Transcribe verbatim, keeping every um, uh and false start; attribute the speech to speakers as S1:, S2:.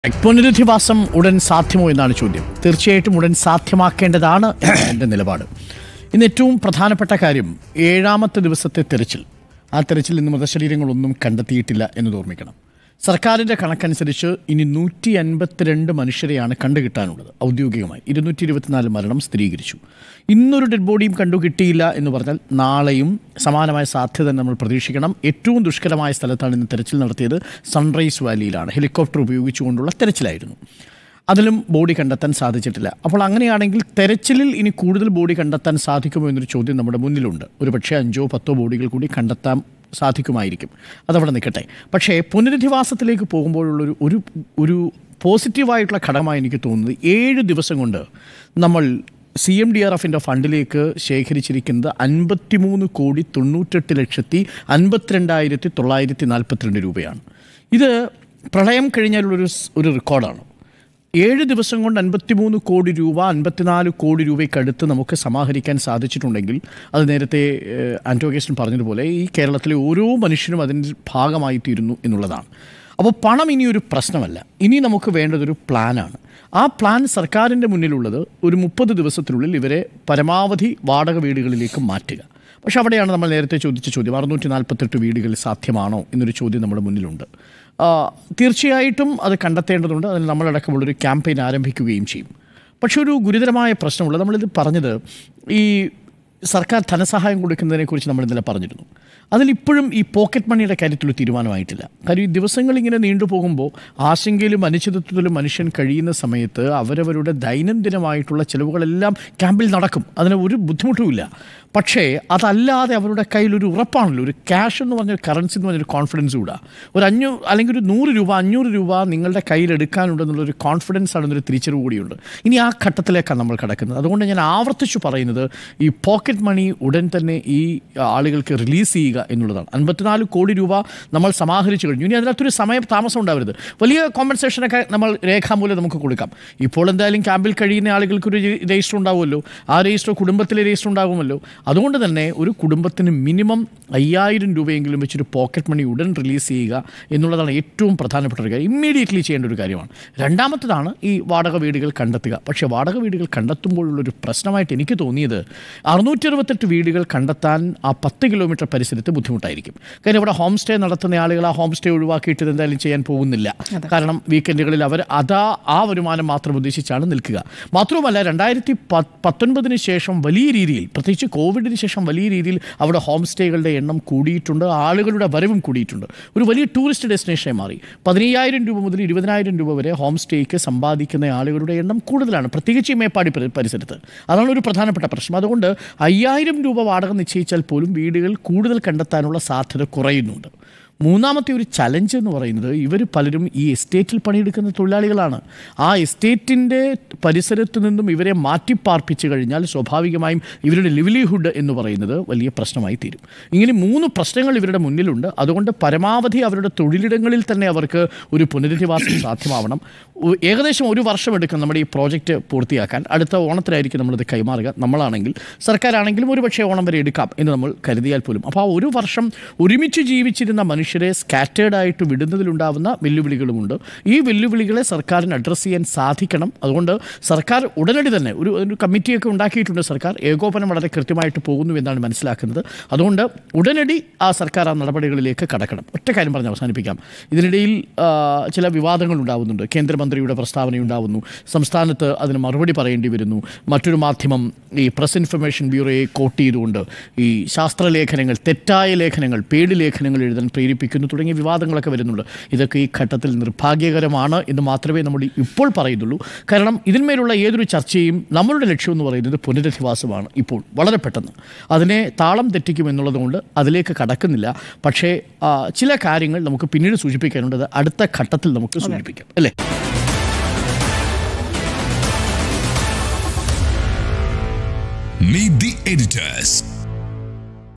S1: പുനരധിവാസം ഉടൻ സാധ്യമോ എന്നാണ് ചോദ്യം. തീർച്ചയായിട്ടും ഉടൻ സാധ്യമാക്കേണ്ടതാണ് എന്നാണ് എൻ്റെ നിലപാട്. ഇന്ന് ഏറ്റവും പ്രധാനപ്പെട്ട കാര്യം ഏഴാമത്തെ ദിവസത്തെ തെരച്ചിൽ. ആ തെരച്ചിൽ ഇന്ന് മൃതശരീരങ്ങളൊന്നും കണ്ടെത്തിയിട്ടില്ല എന്ന് ഓർമ്മിക്കണം. സർക്കാരിൻ്റെ കണക്കനുസരിച്ച് ഇനി നൂറ്റി അൻപത്തിരണ്ട് മനുഷ്യരെയാണ് കണ്ടുകിട്ടാനുള്ളത്. ഔദ്യോഗികമായി ഇരുന്നൂറ്റി ഇരുപത്തിനാല് മരണം സ്ഥിരീകരിച്ചു. ഇന്നൊരു ഡെഡ് ബോഡിയും കണ്ടുകിട്ടിയില്ല എന്ന് പറഞ്ഞാൽ നാളെയും സമാനമായ സാധ്യത നമ്മൾ പ്രതീക്ഷിക്കണം. ഏറ്റവും ദുഷ്കരമായ സ്ഥലത്താണ് ഇന്ന് തെരച്ചിൽ നടത്തിയത്. സൺറൈസ് വാലിയിലാണ്. ഹെലികോപ്റ്റർ ഉപയോഗിച്ചുകൊണ്ടുള്ള തെരച്ചിലായിരുന്നു. അതിലും ബോഡി കണ്ടെത്താൻ സാധിച്ചിട്ടില്ല. അപ്പോൾ അങ്ങനെയാണെങ്കിൽ തെരച്ചിലിൽ ഇനി കൂടുതൽ ബോഡി കണ്ടെത്താൻ സാധിക്കുമോ എന്നൊരു ചോദ്യം നമ്മുടെ മുന്നിലുണ്ട്. ഒരു പക്ഷേ അഞ്ചോ പത്തോ ബോഡികൾ കൂടി കണ്ടെത്താൻ സാധിക്കുമായിരിക്കും. അതവിടെ നിൽക്കട്ടെ. പക്ഷേ പുനരധിവാസത്തിലേക്ക് പോകുമ്പോഴുള്ളൊരു ഒരു ഒരു പോസിറ്റീവായിട്ടുള്ള ഘടകമായി എനിക്ക് തോന്നുന്നത് ഏഴ് ദിവസം കൊണ്ട് നമ്മൾ സി എം ഡി ആർ എഫിൻ്റെ ഫണ്ടിലേക്ക് ശേഖരിച്ചിരിക്കുന്നത് അൻപത്തിമൂന്ന് കോടി തൊണ്ണൂറ്റെട്ട് ലക്ഷത്തി അൻപത്തിരണ്ടായിരത്തി തൊള്ളായിരത്തി നാൽപ്പത്തിരണ്ട് രൂപയാണ്. ഇത് പ്രളയം കഴിഞ്ഞാലുള്ളൊരു ഒരു റെക്കോർഡാണ്. ഏഴ് ദിവസം കൊണ്ട് അൻപത്തിമൂന്ന് കോടി രൂപ അൻപത്തിനാല് കോടി രൂപയ്ക്കടുത്ത് നമുക്ക് സമാഹരിക്കാൻ സാധിച്ചിട്ടുണ്ടെങ്കിൽ അത് നേരത്തെ ആൻറ്റോഗേഷൻ പറഞ്ഞതുപോലെ ഈ കേരളത്തിലെ ഓരോ മനുഷ്യനും അതിൻ്റെ ഭാഗമായി തീരുന്നു എന്നുള്ളതാണ്. അപ്പോൾ പണം ഇനിയൊരു പ്രശ്നമല്ല. ഇനി നമുക്ക് വേണ്ടതൊരു പ്ലാനാണ്. ആ പ്ലാൻ സർക്കാരിൻ്റെ മുന്നിലുള്ളത് ഒരു മുപ്പത് ദിവസത്തിനുള്ളിൽ ഇവരെ പരമാവധി വാടക വീടുകളിലേക്ക് മാറ്റുക. പക്ഷെ അവിടെയാണ് നമ്മൾ നേരത്തെ ചോദിച്ച ചോദ്യം, അറുന്നൂറ്റി നാൽപ്പത്തെട്ട് വീടുകൾ സാധ്യമാണോ എന്നൊരു ചോദ്യം നമ്മുടെ മുന്നിലുണ്ട്. തീർച്ചയായിട്ടും അത് കണ്ടെത്തേണ്ടതുണ്ട്. അതിന് നമ്മളടക്കമുള്ളൊരു ക്യാമ്പയിൻ ആരംഭിക്കുകയും ചെയ്യും. പക്ഷെ ഒരു ഗുരുതരമായ പ്രശ്നമുള്ളത്, നമ്മളിത് പറഞ്ഞത് ഈ സർക്കാർ ധനസഹായം കൊടുക്കുന്നതിനെക്കുറിച്ച് നമ്മൾ ഇന്നലെ പറഞ്ഞിരുന്നു. അതിലിപ്പോഴും ഈ പോക്കറ്റ് മണിയുടെ കാര്യത്തിൽ തീരുമാനമായിട്ടില്ല. കാര്യം ഈ ദിവസങ്ങൾ ഇങ്ങനെ നീണ്ടുപോകുമ്പോൾ ആശങ്കയിലും അനിശ്ചിതത്വത്തിലും മനുഷ്യൻ കഴിയുന്ന സമയത്ത് അവരവരുടെ ദൈനംദിനമായിട്ടുള്ള ചിലവുകളെല്ലാം ക്യാമ്പിൽ നടക്കും. അതിന് ഒരു ബുദ്ധിമുട്ടുമില്ല. പക്ഷേ അതല്ലാതെ അവരുടെ കയ്യിലൊരു ഉറപ്പാണല്ലോ, ഒരു ക്യാഷ് എന്ന് പറഞ്ഞൊരു കറൻസി എന്ന് പറഞ്ഞൊരു കോൺഫിഡൻസ് കൂടാ. ഒരു അഞ്ഞൂറ് അല്ലെങ്കിൽ ഒരു നൂറ് രൂപ അഞ്ഞൂറ് രൂപ നിങ്ങളുടെ കയ്യിലെടുക്കാനുണ്ടെന്നുള്ളൊരു കോൺഫിഡൻസ് ആണെന്നൊരു തിരിച്ചറിവ് കൂടിയുണ്ട്. ഇനി ആ ഘട്ടത്തിലേക്കാണ് നമ്മൾ കിടക്കുന്നത്. അതുകൊണ്ട് ഞാൻ ആവർത്തിച്ചു പറയുന്നത് ഈ പോക്കറ്റ് മണി ഉടൻ തന്നെ ഈ ആളുകൾക്ക് റിലീസ് ചെയ്യുക എന്നുള്ളതാണ്. അൻപത്തിനാല് കോടി രൂപ നമ്മൾ സമാഹരിച്ചു കഴിഞ്ഞു. ഇനി അതിനകത്തൊരു സമയം താമസം ഉണ്ടാവരുത്. വലിയ കോമ്പൻസേഷനൊക്കെ നമ്മൾ രേഖാമൂലം നമുക്ക് കൊടുക്കാം. ഇപ്പോൾ എന്തായാലും ക്യാമ്പിൽ കഴിയുന്ന ആളുകൾക്കൊരു രജിസ്റ്റർ ഉണ്ടാവുമല്ലോ. ആ രജിസ്റ്റർ കുടുംബത്തിലെ രജിസ്റ്റർ ഉണ്ടാകുമല്ലോ. അതുകൊണ്ട് തന്നെ ഒരു കുടുംബത്തിന് മിനിമം അയ്യായിരം രൂപയെങ്കിലും വെച്ചൊരു പോക്കറ്റ് മണി ഉടൻ റിലീസ് ചെയ്യുക എന്നുള്ളതാണ് ഏറ്റവും പ്രധാനപ്പെട്ട ഒരു കാര്യം. ഇമ്മീഡിയറ്റ്ലി ചെയ്യേണ്ട ഒരു കാര്യമാണ്. രണ്ടാമത്തതാണ് ഈ വാടക വീടുകൾ കണ്ടെത്തുക. പക്ഷേ വാടക വീടുകൾ കണ്ടെത്തുമ്പോഴുള്ളൊരു പ്രശ്നമായിട്ട് എനിക്ക് തോന്നിയത് അറുന്നൂറ്റി അറുപത്തെട്ട് വീടുകൾ കണ്ടെത്താൻ ആ പത്ത് കിലോമീറ്റർ പരിസരത്ത് ബുദ്ധിമുട്ടായിരിക്കും. കാര്യം ഇവിടെ ഹോം സ്റ്റേ നടത്തുന്ന ആളുകൾ ആ ഹോം സ്റ്റേ ഒഴിവാക്കിയിട്ട് എന്തായാലും ചെയ്യാൻ പോകുന്നില്ല. കാരണം വീക്കെൻഡുകളിൽ അവർ അതാ ആ വരുമാനം മാത്രം ഉദ്ദേശിച്ചാണ് നിൽക്കുക. മാത്രവുമല്ല രണ്ടായിരത്തി പത്തൊൻപതിന് ശേഷം വലിയ രീതിയിൽ, പ്രത്യേകിച്ച് കോവിഡിന് ശേഷം വലിയ രീതിയിൽ അവിടെ ഹോം സ്റ്റേകളുടെ എണ്ണം കൂടിയിട്ടുണ്ട്. ആളുകളുടെ വരവും കൂടിയിട്ടുണ്ട്. ഒരു വലിയ ടൂറിസ്റ്റ് ഡെസ്റ്റിനേഷനായി മാറി. പതിനയ്യായിരം രൂപ മുതൽ ഇരുപതിനായിരം രൂപ വരെ ഹോം സ്റ്റേക്ക് സമ്പാദിക്കുന്ന ആളുകളുടെ എണ്ണം കൂടുതലാണ്, പ്രത്യേകിച്ച് ഈ മേപ്പാടി പരിസരത്ത്. അതാണ് ഒരു പ്രധാനപ്പെട്ട പ്രശ്നം. അതുകൊണ്ട് അയ്യായിരം രൂപ വാടക നിശ്ചയിച്ചാൽ പോലും വീടുകൾ കൂടുതൽ കണ്ടെത്താനുള്ള സാധ്യത കുറയുന്നുണ്ട്. മൂന്നാമത്തെ ഒരു ചലഞ്ച് എന്ന് പറയുന്നത് ഇവർ പലരും ഈ എസ്റ്റേറ്റിൽ പണിയെടുക്കുന്ന തൊഴിലാളികളാണ്. ആ എസ്റ്റേറ്റിൻ്റെ പരിസരത്ത് നിന്നും ഇവരെ മാറ്റിപ്പാർപ്പിച്ച് കഴിഞ്ഞാൽ സ്വാഭാവികമായും ഇവരുടെ ലിവ്ലിഹുഡ് എന്ന് പറയുന്നത് വലിയ പ്രശ്നമായി തീരും. ഇങ്ങനെ മൂന്ന് പ്രശ്നങ്ങൾ ഇവരുടെ മുന്നിലുണ്ട്. അതുകൊണ്ട് പരമാവധി അവരുടെ തൊഴിലിടങ്ങളിൽ തന്നെ അവർക്ക് ഒരു പുനരധിവാസം സാധ്യമാവണം. ഏകദേശം ഒരു വർഷം എടുക്കും നമ്മുടെ ഈ പ്രോജക്റ്റ് പൂർത്തിയാക്കാൻ. അടുത്ത ഓണത്തിനായിരിക്കും നമ്മളിത് കൈമാറുക. നമ്മളാണെങ്കിൽ സർക്കാരാണെങ്കിലും ഒരു പക്ഷേ ഓണം വരെ എടുക്കാം എന്ന് നമ്മൾ കരുതിയാൽ പോലും. അപ്പോൾ ആ ഒരു വർഷം ഒരുമിച്ച് ജീവിച്ചിരുന്ന മനുഷ്യർ മനുഷ്യരെ സ്കാറ്റേർഡായിട്ട് വിടുന്നതിലുണ്ടാകുന്ന വെല്ലുവിളികളുമുണ്ട്. ഈ വെല്ലുവിളികളെ സർക്കാരിന് അഡ്രസ്സ് ചെയ്യാൻ സാധിക്കണം. അതുകൊണ്ട് സർക്കാർ ഉടനടി തന്നെ ഒരു ഒരു കമ്മിറ്റിയൊക്കെ ഉണ്ടാക്കിയിട്ടുണ്ട്. സർക്കാർ ഏകോപനം വളരെ കൃത്യമായിട്ട് പോകുന്നു എന്നാണ് മനസ്സിലാക്കുന്നത്. അതുകൊണ്ട് ഉടനടി ആ സർക്കാർ ആ നടപടികളിലേക്ക് കടക്കണം. ഒറ്റ കാര്യം പറഞ്ഞ് അവസാനിപ്പിക്കാം. ഇതിനിടയിൽ ചില വിവാദങ്ങൾ ഉണ്ടാകുന്നുണ്ട്. കേന്ദ്രമന്ത്രിയുടെ പ്രസ്താവനയുണ്ടാവുന്നു. സംസ്ഥാനത്ത് അതിന് മറുപടി പറയേണ്ടി വരുന്നു. മറ്റൊരു മാധ്യമം ഈ പ്രസ് ഇൻഫർമേഷൻ ബ്യൂറോയെ കോട്ട് ചെയ്തുകൊണ്ട് ഈ ശാസ്ത്രലേഖനങ്ങൾ, തെറ്റായ ലേഖനങ്ങൾ, പേടി ലേഖനങ്ങൾ എഴുതാൻ പ്രേരിപ്പിക്കുന്നു തുടങ്ങിയ വിവാദങ്ങളൊക്കെ വരുന്നുണ്ട്. ഇതൊക്കെ ഈ ഘട്ടത്തിൽ നിർഭാഗ്യകരമാണ് എന്ന് മാത്രമേ നമ്മൾ ഇപ്പോൾ പറയുന്നുള്ളൂ. കാരണം ഇതിന്മേലുള്ള ഏതൊരു ചർച്ചയും നമ്മളുടെ ലക്ഷ്യം എന്ന് പറയുന്നത് പുനരധിവാസമാണ്. ഇപ്പോൾ വളരെ പെട്ടെന്ന് അതിനെ താളം തെറ്റിക്കുമെന്നുള്ളത് കൊണ്ട് അതിലേക്ക് കടക്കുന്നില്ല. പക്ഷേ ചില കാര്യങ്ങൾ നമുക്ക് പിന്നീട് സൂചിപ്പിക്കാനുണ്ട്. അത് അടുത്ത ഘട്ടത്തിൽ നമുക്ക് സൂചിപ്പിക്കാം, അല്ലേ?
S2: Meet the editors.